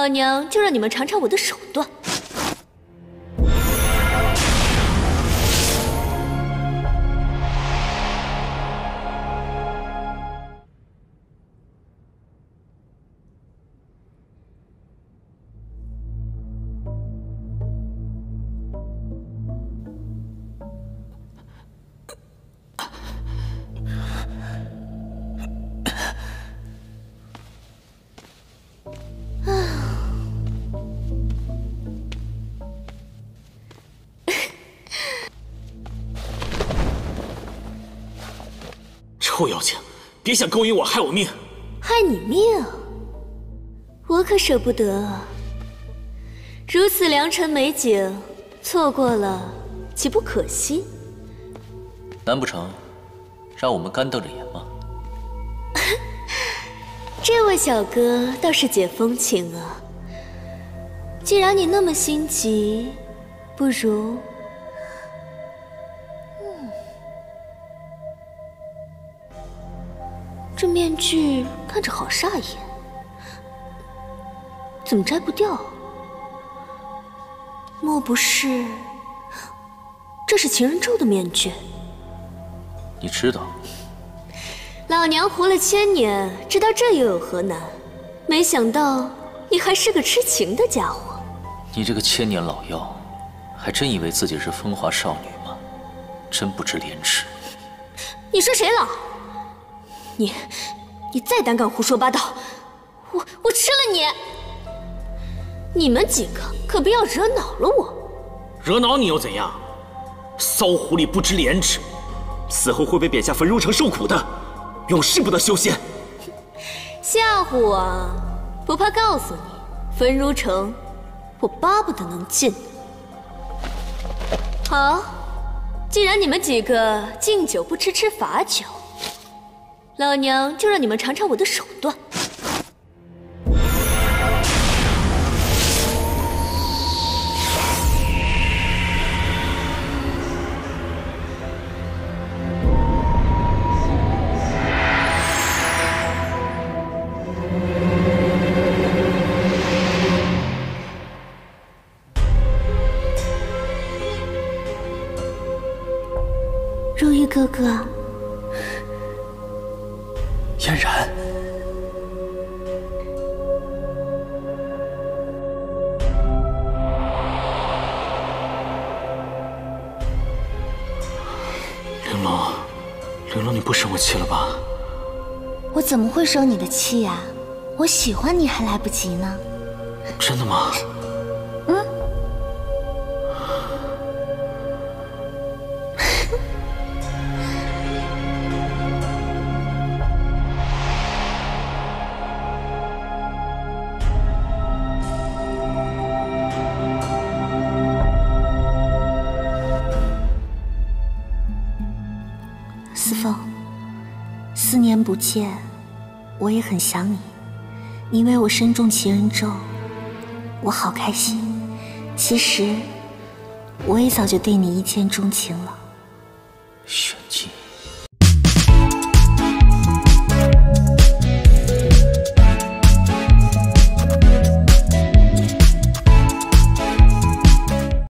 老娘就让你们尝尝我的手段。 臭妖精，别想勾引我，害我命！ 害你命？我可舍不得啊！如此良辰美景，错过了岂不可惜？ 难不成让我们干瞪着眼吗？ 这位小哥倒是解风情啊！既然你那么心急，不如……这面具看着好煞眼，怎么摘不掉？莫不是这是情人咒的面具？ 你知道？ 老娘活了1000年，知道这又有何难？没想到你还是个痴情的家伙。 你这个千年老妖，还真以为自己是风华少女吗？真不知廉耻！ 你说谁老？你再胆敢胡说八道，我吃了你！你们几个可不要惹恼了我。 惹恼你又怎样？骚狐狸不知廉耻，死后会被贬下焚如城受苦的，永世不得修仙。 吓唬我啊？不怕告诉你，焚如城，我巴不得能进。好，既然你们几个敬酒不吃吃罚酒。老娘就让你们尝尝我的手段。如玉哥哥。 嫣然， 玲珑，你不生我气了吧？ 我怎么会生你的气呀？我喜欢你还来不及呢。 真的吗？ 嗯。思凤，4年不见，我也很想你。你为我身中情人咒，我好开心。其实，我也早就对你一见钟情了。 玄